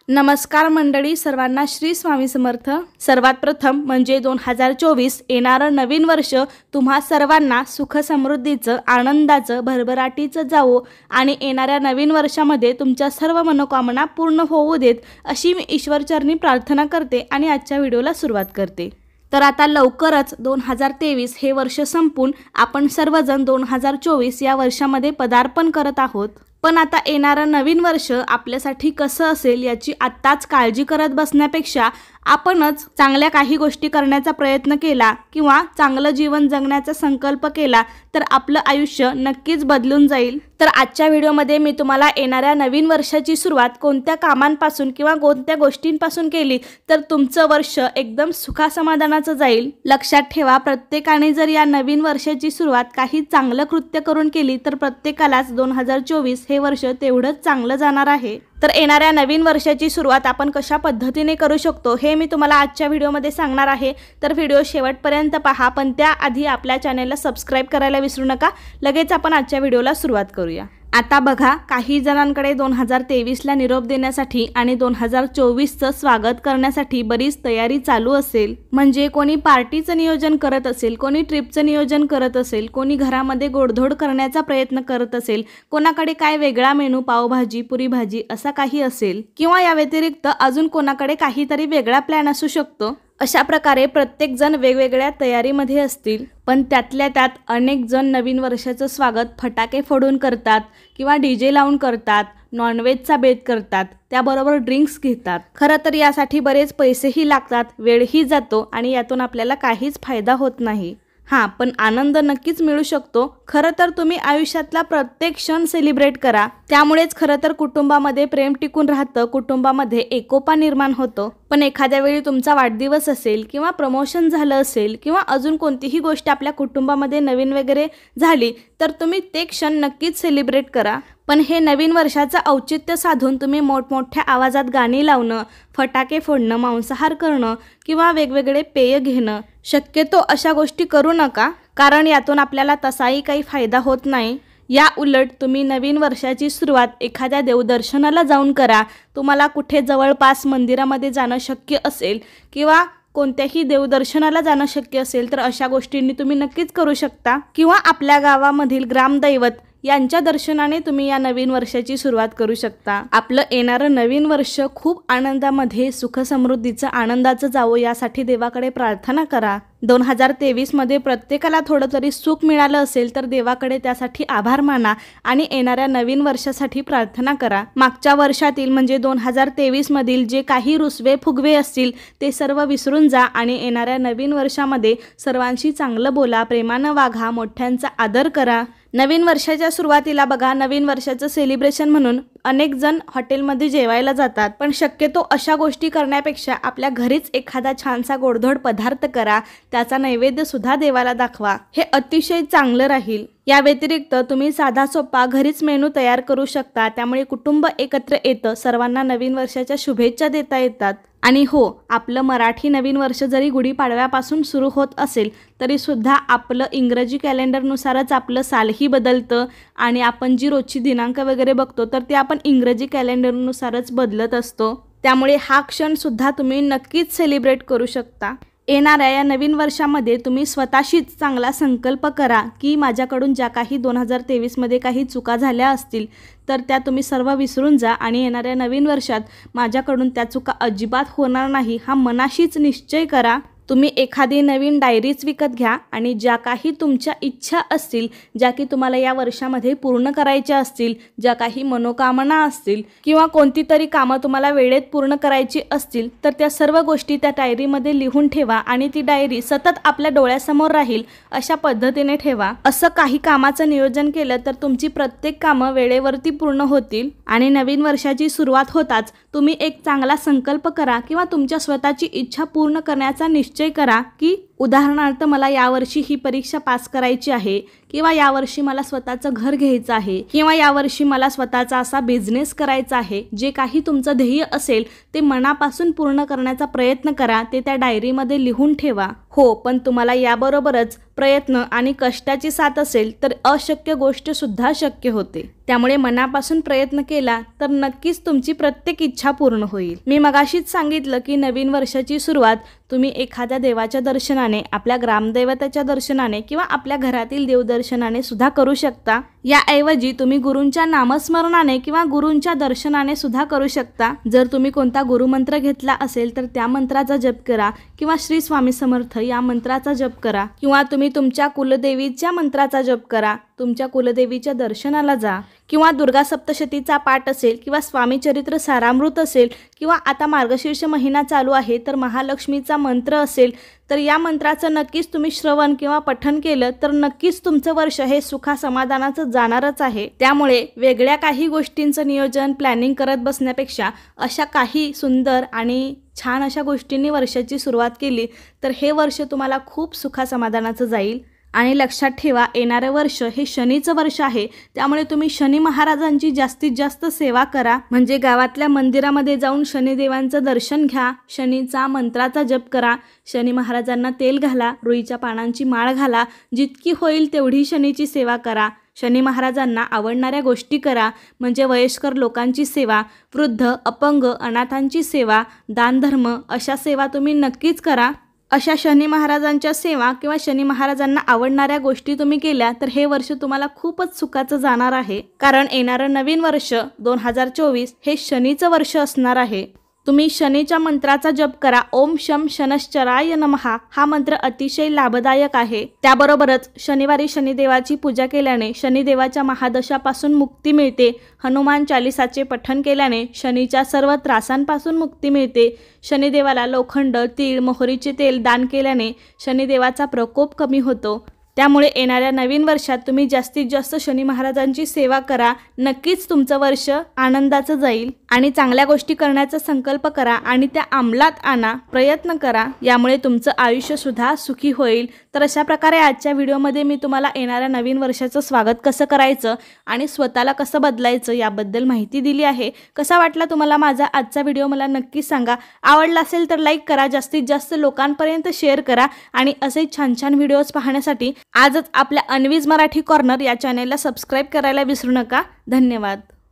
नमस्कार मंडळी, सर्वांना श्री स्वामी समर्थ। सर्वात प्रथम म्हणजे 2024 येणारं नवीन वर्ष तुम्हा सर्वांना सुख समृद्धीचं, आनंदाचं, भरभराटीचं जावो आणि येणाऱ्या नवीन वर्षामध्ये तुमच्या सर्व मनोकामना पूर्ण होऊ देत अशी मी ईश्वरचरणी प्रार्थना करते आणि आजच्या व्हिडिओला सुरुवात करते। तर आता लवकरच 2023 हे वर्ष संपून आपण सर्वजण 2024 या वर्षामध्ये पदार्पण करत आहोत। पण आता येणारं नवीन वर्ष आपल्यासाठी कसं असेल याची आत्ताच काळजी करत बसण्यापेक्षा आपणच चांगल्या काही गोष्टी करण्याचा प्रयत्न केला किंवा चांगलं जीवन जगण्याचा संकल्प केला तर आपलं आयुष्य नक्कीच बदलून जाईल। तर आजच्या व्हिडिओमध्ये मी तुम्हाला येणाऱ्या नवीन वर्षाची सुरुवात कोणत्या कामांपासून किंवा कोणत्या गोष्टींपासून केली तर तुमचं वर्ष एकदम सुखासमाधानाचं जाईल। लक्षात ठेवा, प्रत्येकाने जर या नवीन वर्षाची सुरुवात काही चांगलं कृत्य करून केली तर प्रत्येकालाच 2024 हे वर्ष तेवढंच चांगलं जाणार आहे। तर येणाऱ्या नवीन वर्षाची सुरुवात आपण कशा पद्धतीने करू शकतो हे मी तुम्हाला आजच्या व्हिडिओमध्ये सांगणार आहे। तर व्हिडिओ शेवटपर्यंत पहा, पण त्याआधी आपल्या चॅनलला सबस्क्राइब करायला विसरू नका। लगेच आपण आजच्या व्हिडिओला सुरुवात करूया। आता बघा, काही जणांकडे 2023ला निरोप देण्यासाठी आणि 2024चं स्वागत करण्यासाठी बरीच तयारी चालू असेल। म्हणजे कोणी पार्टीचं नियोजन करत असेल, कोणी ट्रिपचं नियोजन करत असेल, कोणी घरामध्ये गोडधोड करण्याचा प्रयत्न करत असेल, कोणाकडे काय वेगळा मेनू, पावभाजी, पुरी भाजी असा काही असेल, किंवा या व्यतिरिक्त अजून कोणाकडे काहीतरी वेगळा प्लॅन असू शकतो। अशा प्रकारे प्रत्येक जण वेगवेगळ्या तयारीमध्ये असतील। पण त्यातल्या त्यात अनेक जण नवीन वर्षाचं स्वागत फटाके फोडून करतात किंवा डीजे लावून करतात, नॉनव्हेजचा बेत करतात, त्याबरोबर ड्रिंक्स घेतात। खरं तर यासाठी बरेच पैसेही लागतात, वेळही जातो आणि यातून आपल्याला काहीच फायदा होत नाही। हां, पण आनंद नक्कीच मिळू शकतो। खरं तर तुम्ही आयुष्यातला प्रत्येक क्षण सेलिब्रेट करा, त्यामुळेच खरं तर कुटुंबामध्ये प्रेम टिकून राहतं, कुटुंबामध्ये एकोपा निर्माण होतो। पण एखाद्या वेळी तुमचा वाढदिवस असेल किंवा प्रमोशन झालं असेल किंवा अजून कोणतीही गोष्ट आपल्या कुटुंबामध्ये नवीन वगैरे झाली तर तुम्ही ते क्षण नक्कीच सेलिब्रेट करा। पण हे नवीन वर्षाचं औचित्य साधून तुम्ही मोठमोठ्या आवाजात गाणी लावणं, फटाके फोडणं, मांसाहार करणं किंवा वेगवेगळे पेय घेणं, शक्यतो अशा गोष्टी करू नका, कारण यातून आपल्याला तसाही काही फायदा होत नाही। या उलट तुम्ही नवीन वर्षाची सुरुवात एखाद्या देवदर्शनाला जाऊन करा। तुम्हाला कुठे जवळपास मंदिरामध्ये जाणं शक्य असेल किंवा कोणत्याही देवदर्शनाला जाणं शक्य असेल तर अशा गोष्टींनी तुम्ही नक्कीच करू शकता। किंवा आपल्या गावामधील ग्रामदैवत यांच्या दर्शनाने तुम्ही या नवीन वर्षाची सुरुवात करू शकता। आपलं येणारं नवीन वर्ष खूप आनंदामध्ये, सुख समृद्धीचं, आनंदाचं जावो यासाठी देवाकडे प्रार्थना करा। 2023 मध्ये प्रत्येकाला थोडं तरी सुख मिळालं असेल तर देवाकडे त्यासाठी आभार माना आणि येणाऱ्या नवीन वर्षासाठी प्रार्थना करा। मागच्या वर्षातील म्हणजे 2023 मधील जे काही रुसवे फुगवे असतील ते सर्व विसरून जा आणि येणाऱ्या नवीन वर्षामध्ये सर्वांशी चांगलं बोला, प्रेमानं वागा, मोठ्यांचा आदर करा। नवीन वर्षाच्या सुरुवातीला बघा, नवीन वर्षाचं सेलिब्रेशन म्हणून अनेक जण हॉटेलमध्ये जेवायला जातात, पण शक्यतो अशा गोष्टी करण्यापेक्षा आपल्या घरीच एखादा छानसा गोडधोड पदार्थ करा, त्याचा नैवेद्य सुद्धा देवाला दाखवा, हे अतिशय चांगलं राहील। या व्यतिरिक्त तुम्ही साधा सोपा घरीच मेनू तयार करू शकता, त्यामुळे कुटुंब एकत्र येतं, सर्वांना नवीन वर्षाच्या शुभेच्छा देता येतात। आणि हो, आपलं मराठी नवीन वर्ष जरी गुढीपाडव्यापासून सुरू होत असेल तरी सुद्धा आपलं इंग्रजी कॅलेंडरनुसारच आपलं सालही बदलतं आणि आपण जी रोजची दिनांक वगैरे बघतो तर ते आपण इंग्रजी कॅलेंडरनुसारच बदलत असतो। त्यामुळे हा क्षण सुद्धा तुम्ही नक्कीच सेलिब्रेट करू शकता। येणाऱ्या या नवीन वर्षामध्ये तुम्ही स्वतःशीच चांगला संकल्प करा की माझ्याकडून ज्या काही 2023 मध्ये काही चुका झाल्या असतील तर त्या तुम्ही सर्व विसरून जा आणि येणाऱ्या नवीन वर्षात माझ्याकडून त्या चुका अजिबात होणार नाही हा मनाशीच निश्चय करा। तुम्ही एखादी नवीन डायरीच विकत घ्या आणि ज्या काही तुमच्या इच्छा असतील, ज्या की तुम्हाला या वर्षामध्ये पूर्ण करायच्या असतील, ज्या काही मनोकामना असतील किंवा कोणती तरी कामं तुम्हाला वेळेत पूर्ण करायची असतील तर त्या सर्व गोष्टी त्या डायरीमध्ये लिहून ठेवा आणि ती डायरी सतत आपल्या डोळ्यासमोर राहील अशा पद्धतीने ठेवा। असं काही कामाचं नियोजन केलं तर तुमची प्रत्येक कामं वेळेवरती पूर्ण होतील। आणि नवीन वर्षाची सुरुवात होताच तुम्ही एक चांगला संकल्प करा किंवा तुमच्या स्वतःची इच्छा पूर्ण करण्याचा निश्चय करा की उदाहरणार्थ मला यावर्षी ही परीक्षा पास करायची आहे, किंवा यावर्षी मला स्वतःचं घर घ्यायचं आहे, किंवा यावर्षी मला स्वतःचा असा बिझनेस करायचा आहे. जे काही तुमचं ध्येय असेल ते मनापासून पूर्ण करण्याचा प्रयत्न करा. ते त्या डायरीमध्ये लिहून ठेवा. हो, पण तुम्हाला याबरोबरच प्रयत्न आणि कष्टाची साथ असेल तर अशक्य गोष्ट सुद्धा शक्य होते. त्यामुळे मनापासून प्रयत्न केला तर नक्कीच तुमची प्रत्येक इच्छा पूर्ण होईल. मी मगाशीच सांगितलं की नवीन वर्षाची सुरुवात तुम्ही एखाद्या देवाच्या दर्शनाने, आपल्या ग्रामदैवताच्या दर्शनाने किंवा आपल्या घरातील देवदर्शनाने सुद्धा करू शकता. याऐवजी तुम्ही गुरूंच्या नामस्मरणाने किंवा गुरूंच्या दर्शनाने सुद्धा करू शकता. जर तुम्ही कोणता गुरुमंत्र घेतला असेल तर त्या मंत्राचा जप करा, किंवा श्री स्वामी समर्थ या मंत्राचा जप करा, किंवा तुम्ही तुमच्या कुलदेवीच्या मंत्राचा जप करा. तुमच्या कुलदेवीच्या दर्शनाला जा, किंवा दुर्गा सप्तशतीचा पाठ असेल, किंवा स्वामी चरित्र सारामृत असेल, किंवा आता मार्गशीर्ष महिना चालू आहे तर महालक्ष्मीचा मंत्र असेल तर या मंत्राचं नक्कीच तुम्ही श्रवण किंवा पठण केलं तर नक्कीच तुमचं वर्ष हे सुखा समाधानाचं जाणारच आहे. त्यामुळे वेगळ्या काही गोष्टींचं नियोजन प्लॅनिंग करत बसण्यापेक्षा अशा काही सुंदर आणि छान अशा गोष्टींनी वर्षाची सुरुवात केली तर हे वर्ष तुम्हाला खूप सुखा समाधानाचं जाईल. आणि लक्षात ठेवा, येणारं वर्ष हे शनीचं वर्ष आहे. त्यामुळे तुम्ही शनी महाराजांची जास्तीत जास्त सेवा करा. म्हणजे गावातल्या मंदिरामध्ये जाऊन शनिदेवांचं दर्शन घ्या, शनीचा मंत्राचा जप करा, शनी महाराजांना तेल घाला, रुईच्या पानांची माळ घाला, जितकी होईल तेवढी शनीची सेवा करा. शनी महाराजांना आवडणाऱ्या गोष्टी करा. म्हणजे वयस्कर लोकांची सेवा, वृद्ध, अपंग, अनाथांची सेवा, दानधर्म अशा सेवा तुम्ही नक्कीच करा. अशा शनी महाराजांच्या सेवा किंवा शनी महाराजांना आवडणाऱ्या गोष्टी तुम्ही केल्या तर हे वर्ष तुम्हाला खूपच सुखाचं जाणार आहे. कारण येणारं नवीन वर्ष 2024 हे शनीचं वर्ष असणार आहे. तुम्ही शनीच्या मंत्राचा जप करा. ओम शम शनश्चराय नमः हा मंत्र अतिशय लाभदायक आहे. त्याबरोबरच शनिवारी शनिदेवाची पूजा केल्याने शनिदेवाच्या महादशापासून मुक्ती मिळते. हनुमान चालिसाचे पठण केल्याने शनीच्या सर्व त्रासांपासून मुक्ती मिळते. शनिदेवाला लोखंड, तीळ, मोहरीचे तेल दान केल्याने शनिदेवाचा प्रकोप कमी होतो. त्यामुळे येणाऱ्या नवीन वर्षात तुम्ही जास्तीत जास्त शनी महाराजांची सेवा करा. नक्कीच तुमचं वर्ष आनंदाचं जाईल. आणि चांगल्या गोष्टी करण्याचा संकल्प करा आणि त्या अंमलात आणा, प्रयत्न करा. यामुळे तुमचं आयुष्य सुद्धा सुखी होईल. तर अशा प्रकारे आजच्या व्हिडिओमध्ये मी तुम्हाला येणाऱ्या नवीन वर्षाचं स्वागत कसं करायचं आणि स्वतःला कसं बदलायचं याबद्दल माहिती दिली आहे. कसा वाटला तुम्हाला माझा आजचा व्हिडिओ मला नक्की सांगा. आवडला असेल तर लाईक करा, जास्तीत जास्त लोकांपर्यंत शेअर करा. आणि असे छान छान व्हिडिओज पाहण्यासाठी आजच आपल्या अन्वीज मराठी कॉर्नर या चॅनेलला सबस्क्राईब करायला विसरू नका. धन्यवाद.